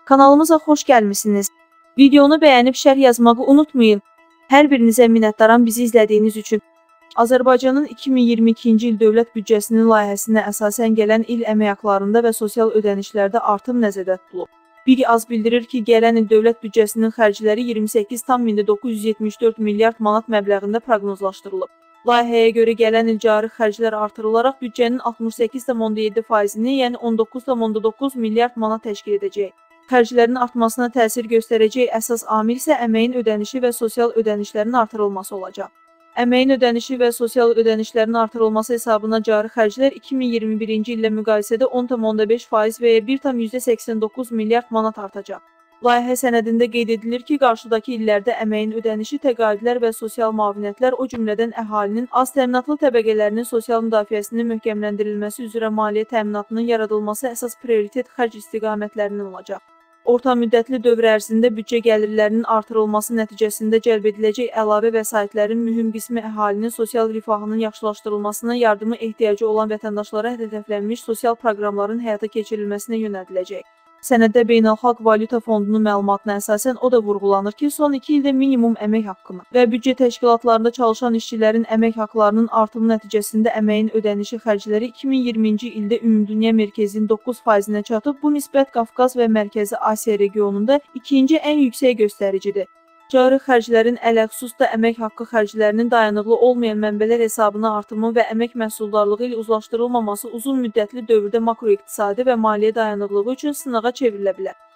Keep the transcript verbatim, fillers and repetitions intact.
Kanalımıza xoş gəlmisiniz. Videonu bəyənib şərh yazmağı unutmayın. Hər birinizə minnətdaram bizi izlədiyiniz üçün. Azərbaycanın iki min iyirmi ikinci il dövlət büdcəsinin layihəsinə əsasən gələn il əmək haqlarında və sosial ödənişlərdə artım nəzərdə tutulub. Biri az bildirir ki, gələn il dövlət büdcəsinin xərcləri iyirmi səkkiz min doqquz yüz yetmiş dörd milyard manat məbləğində proqnozlaşdırılıb. Layihəyə görə gələn il cari xərclər artırılaraq büdcənin altmış səkkiz tam yeddi faizini, yəni on doqquz tam doqquz milyard manat təşkil edəcək. Xərclərin artmasına təsir göstərəcək əsas amil isə əməyin ödənişi və sosial ödənişlərin artırılması olacaq. Əməyin ödənişi və sosial ödənişlərin artırılması hesabına cari xərclər iki min iyirmi birinci illə müqayisədə on tam beş faiz və ya bir tam səksən doqquz milyard manat artacaq. Layihə sənədində qeyd edilir ki, qarşıdakı illərdə əməyin ödənişi, təqaüdlər və sosial müavinətlər, o cümlədən əhalinin az təminatlı təbəqələrinin sosial müdafiəsinin möhkəmləndirilməsi üzrə maliyyə təminatının yaradılması əsas prioritet xərc istiqamətlərindən olacaq. Orta müddətli dövr ərzində büdcə gəlirlərinin artırılması nəticəsində cəlb ediləcək əlavə vəsaitlərin mühüm qismi əhalinin sosial rifahının yaxşılaşdırılmasına, yardımı ehtiyacı olan vətəndaşlara hədəflənmiş sosial proqramların həyata keçirilməsinə yönəldiləcək. Sənəddə Beynəlxalq Valyuta Fondunun məlumatına əsasən o da vurğulanır ki, son iki ildə minimum əmək haqqını və büdcə təşkilatlarında çalışan işçilərin əmək haqlarının artımı nəticəsində əməyin ödənişi xərcləri iki min iyirminci ildə ümumdünya mərkəzinin doqquz faizinə çatıb, bu nisbət Qafqaz və Mərkəzi Asiya regionunda ikinci ən yüksək göstəricidir. Cari xərclərin ələxüsus da əmək haqqı xərclərinin dayanıqlı olmayan mənbələr hesabına artımı və əmək məhsuldarlığı ilə uzlaşdırılmaması uzun müddətli dövrdə makroiqtisadi və maliyyə dayanıqlığı üçün sınağa çevrilə bilər.